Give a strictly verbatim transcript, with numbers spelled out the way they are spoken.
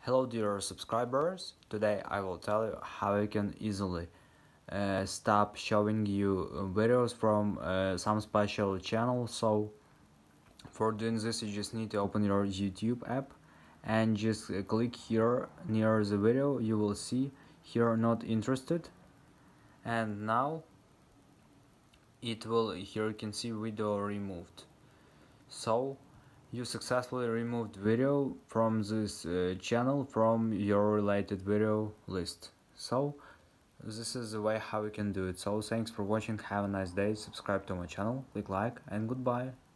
Hello dear subscribers, today I will tell you how you can easily uh, stop showing you videos from uh, some special channel. So for doing this you just need to open your YouTube app and just uh, click here near the video. You will see here not interested, and now it will, here you can see video removed. So you successfully removed video from this uh, channel from your related video list. So this is the way how you can do it. So thanks for watching, have a nice day, subscribe to my channel, click like, and goodbye.